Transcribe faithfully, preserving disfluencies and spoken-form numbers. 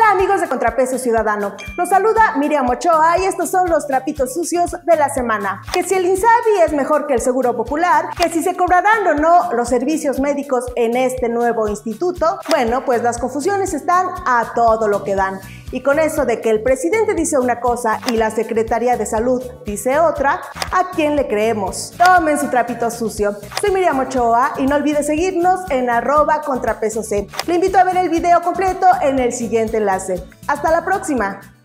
Hola amigos de Contrapeso Ciudadano, los saluda Miriam Ochoa y estos son los trapitos sucios de la semana. Que si el INSABI es mejor que el Seguro Popular, que si se cobrarán o no los servicios médicos en este nuevo instituto, bueno, pues las confusiones están a todo lo que dan. Y con eso de que el presidente dice una cosa y la Secretaría de Salud dice otra, ¿a quién le creemos? Tomen su trapito sucio. Soy Miriam Ochoa y no olvide seguirnos en arroba contrapeso C. Le invito a ver el video completo en el siguiente enlace. ¡Hasta la próxima!